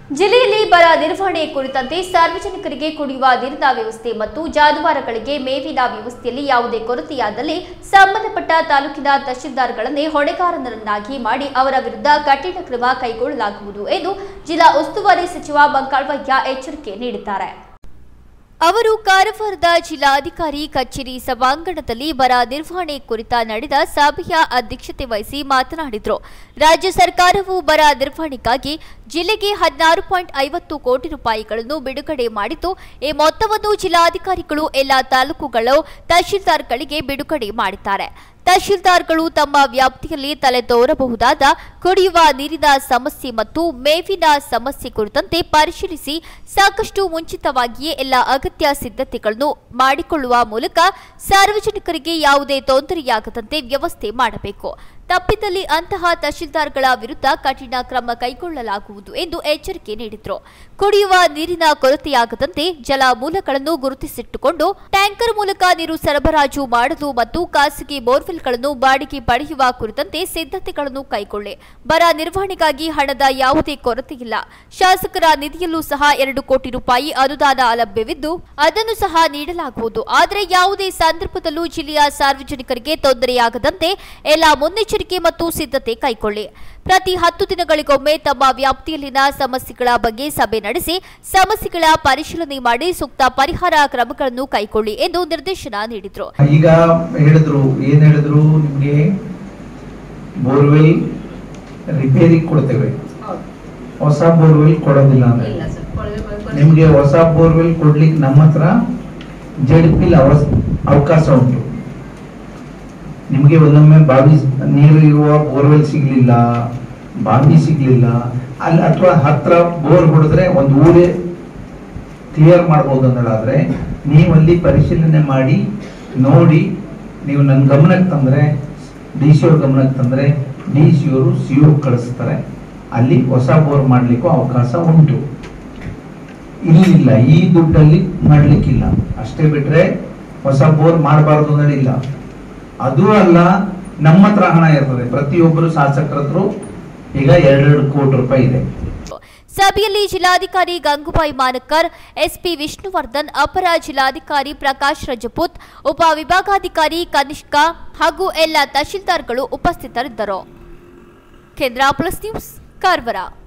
ಜಿಲ್ಲೆಯಲ್ಲಿ ಬರ ನಿರ್ವಹಣೆ ಕುರಿತಂತೆ ಸಾರ್ವಜನಿಕರಿಗೆ ಕುಡಿಯುವ ನೀರಿನ ವ್ಯವಸ್ಥೆ ಮತ್ತು ಜಾನುವಾರುಗಳಿಗೆ ಮೇವಿನ ವ್ಯವಸ್ಥೆಯಲ್ಲಿ ಯಾವುದೇ ಕೊರತೆಯಾದಲ್ಲಿ ಸಂಬಂಧಪಟ್ಟ ತಾಲೂಕಿನ ತಹಶೀಲ್ದಾರ್ಗಳನ್ನೇ ಹೊಣೆಗಾರರನ್ನಾಗಿ ಮಾಡಿ ಅವರ ವಿರುದ್ಧ ಕಠಿಣ ಕ್ರಮ ಕೈಗೊಳ್ಳಲಾಗುವುದು ಎಂದು ಜಿಲ್ಲಾ ಉಸ್ತುವಾರಿ ಸಚಿವ ಬಂಗಾಳವಯ್ಯ ಎಚ್ಚರಿಕೆ ನೀಡಿದ್ದಾರೆ. ಅವರು ಕಾರವಾರದ ಜಿಲ್ಲಾಧಿಕಾರಿ ಕಚೇರಿ ಸಭಾಂಗಣದಲ್ಲಿ ಬರ ನಿರ್ವಹಣೆ ಕುರಿತ ನಡೆದ ಸಭೆಯ ಅಧ್ಯಕ್ಷತೆ ವಹಿಸಿ ಮಾತನಾಡಿದರು. ರಾಜ್ಯ ಸರ್ಕಾರವು ಬರ ನಿರ್ವಹಣೆಗಾಗಿ ಜಿಲ್ಲೆಗೆ 16.50 ಕೋಟಿ ರೂಪಾಯಿಗಳನ್ನು ಬಿಡುಗಡೆ ಮಾಡಿದ್ದು, ಈ ಮೊತ್ತವನ್ನು ಜಿಲ್ಲಾಧಿಕಾರಿಗಳು ಎಲ್ಲಾ ತಾಲೂಕುಗಳ ತಹಶೀಲ್ದಾರ್ಗಳಿಗೆ ಬಿಡುಗಡೆ ಮಾಡಿದ್ದಾರೆ. ತಹಶೀಲ್ದಾರ್ಗಳು ತಮ್ಮ ವ್ಯಾಪ್ತಿಯಲ್ಲಿ ತಲೆದೋರಬಹುದಾದ ಕುಡಿಯುವ ನೀರಿನ ಸಮಸ್ಯೆ ಮತ್ತು ಮೇವಿನ ಸಮಸ್ಯೆ ಕುರಿತಂತೆ ಪರಿಶೀಲಿಸಿ ಸಾಕಷ್ಟು ಮುಂಚಿತವಾಗಿಯೇ ಎಲ್ಲ ಅಗತ್ಯ ಸಿದ್ಧತೆಗಳನ್ನು ಮಾಡಿಕೊಳ್ಳುವ ಮೂಲಕ ಸಾರ್ವಜನಿಕರಿಗೆ ಯಾವುದೇ ತೊಂದರೆಯಾಗದಂತೆ ವ್ಯವಸ್ಥೆ ಮಾಡಬೇಕು. ತಪ್ಪಿದಲ್ಲಿ ಅಂತಹ ತಹಶೀಲ್ದಾರ್ಗಳ ವಿರುದ್ಧ ಕಠಿಣ ಕ್ರಮ ಕೈಗೊಳ್ಳಲಾಗುವುದು ಎಂದು ಎಚ್ಚರಿಕೆ ನೀಡಿದರು. ಕುಡಿಯುವ ನೀರಿನ ಕೊರತೆಯಾಗದಂತೆ ಜಲ ಮೂಲಗಳನ್ನು ಗುರುತಿಸಿಟ್ಟುಕೊಂಡು ಟ್ಯಾಂಕರ್ ಮೂಲಕ ನೀರು ಸರಬರಾಜು ಮಾಡಲು ಮತ್ತು ಖಾಸಗಿ ಬೋರ್ವೆಲ್ಗಳನ್ನು ಬಾಡಿಗೆ ಪಡೆಯುವ ಕುರಿತಂತೆ ಸಿದ್ಧತೆಗಳನ್ನು ಕೈಗೊಳ್ಳಿ. ಬರ ನಿರ್ವಹಣೆಗಾಗಿ ಹಣದ ಯಾವುದೇ ಕೊರತೆಯಿಲ್ಲ. ಶಾಸಕರ ನಿಧಿಯಲ್ಲೂ ಸಹ 2 ಕೋಟಿ ರೂಪಾಯಿ ಅನುದಾನ ಲಭ್ಯವಿದ್ದು ಅದನ್ನು ಸಹ ನೀಡಲಾಗುವುದು. ಆದರೆ ಯಾವುದೇ ಸಂದರ್ಭದಲ್ಲೂ ಜಿಲ್ಲೆಯ ಸಾರ್ವಜನಿಕರಿಗೆ ತೊಂದರೆಯಾಗದಂತೆ ಎಲ್ಲ ಮುನ್ನೆಚ್ಚರಿಕೆ ಮತ್ತು ಸಿದ್ಧತೆ ಕೈಗೊಳ್ಳಿ. ಪ್ರತಿ 10 ದಿನಗಳಿಗೊಮ್ಮೆ ತಮ್ಮ ವ್ಯಾಪ್ತಿಯಲ್ಲಿನ ಸಮಸ್ಯೆಗಳ ಬಗ್ಗೆ ಸಭೆ ನಡೆಸಿ ಸಮಸ್ಯೆಗಳ ಪರಿಶೀಲನೆ ಮಾಡಿ ಸೂಕ್ತ ಪರಿಹಾರ ಕ್ರಮಗಳನ್ನು ಕೈಗೊಳ್ಳಿ ಎಂದು ನಿರ್ದೇಶನ ನೀಡಿದರು. ಈಗ ಏನ್ ಹೇಳಿದ್ರು ನಿಮಗೆ ಬೋರ್ವೆಲ್ ರಿಪೇರಿ ಕೊಡ್ತೇವೆ, ಹೊಸ ಬೋರ್ವೆಲ್ ಕೊಡೋದಿಲ್ಲ ಅಂದ್ರೆ ನಿಮ್ಗೆ ಹೊಸ ಬೋರ್ವೆಲ್ ಕೊಡ್ಲಿಕ್ಕೆ ನಮ್ಮ ಹತ್ರ ಜೆಡಿಪಿಲ್ ಅವಕಾಶ ಉಂಟು. ನಿಮಗೆ ಒಂದೊಮ್ಮೆ ಬಾವಿ ನೀರು ಇರುವ ಬೋರ್ವೆಲ್ ಸಿಗ್ಲಿಲ್ಲ, ಬಾವಿ ಸಿಗ್ಲಿಲ್ಲ ಅಲ್ಲಿ, ಅಥವಾ ಹತ್ರ ಬೋರ್ ಹೊಡೆದ್ರೆ ಒಂದು ಊರೇ ಕ್ಲಿಯರ್ ಮಾಡ್ಬೋದು ಅನ್ನೋದಾದ್ರೆ ನೀವಲ್ಲಿ ಪರಿಶೀಲನೆ ಮಾಡಿ ನೋಡಿ ನೀವು ನನ್ನ ಗಮನಕ್ಕೆ ತಂದ್ರೆ, ಡಿ ಸಿ ಅವ್ರ ಗಮನಕ್ಕೆ ತಂದ್ರೆ ಡಿ ಸಿ ಅವರು ಸಿಒ ಕಳಿಸ್ತಾರೆ. ಅಲ್ಲಿ ಹೊಸ ಬೋರ್ ಮಾಡ್ಲಿಕ್ಕೂ ಅವಕಾಶ ಉಂಟು. ಇಲ್ಲಿಲ್ಲ, ಈ ದುಡ್ಡಲ್ಲಿ ಮಾಡ್ಲಿಕ್ಕಿಲ್ಲ. ಅಷ್ಟೇ ಬಿಟ್ರೆ ಹೊಸ ಬೋರ್ ಮಾಡಬಾರ್ದು ಅನ್ನೋದಿಲ್ಲ. ಅದು ಅಲ್ಲ, ನಮ್ಮ ಹತ್ರ ಹಣ ಇರ್ತದೆ. ಪ್ರತಿಯೊಬ್ಬರು ಶಾಸಕರ ಹತ್ರ ಈಗ 2 ಕೋಟಿ ರೂಪಾಯಿ ಇದೆ. ಸಭೆಯಲ್ಲಿ ಜಿಲ್ಲಾಧಿಕಾರಿ ಗಂಗೂಬಾಯಿ ಮಾನಕರ್, ಎಸ್ಪಿ ವಿಷ್ಣುವರ್ಧನ್, ಅಪರ ಜಿಲ್ಲಾಧಿಕಾರಿ ಪ್ರಕಾಶ್ ರಜಪೂತ್, ಉಪ ವಿಭಾಗಾಧಿಕಾರಿ ಕನಿಷ್ಕಾ ಹಾಗೂ ಎಲ್ಲ ತಹಶೀಲ್ದಾರ್ಗಳು ಉಪಸ್ಥಿತರಿದ್ದರು. ಕೇಂದ್ರ ಪ್ಲಸ್ ನ್ಯೂಸ್, ಕಾರವಾರ.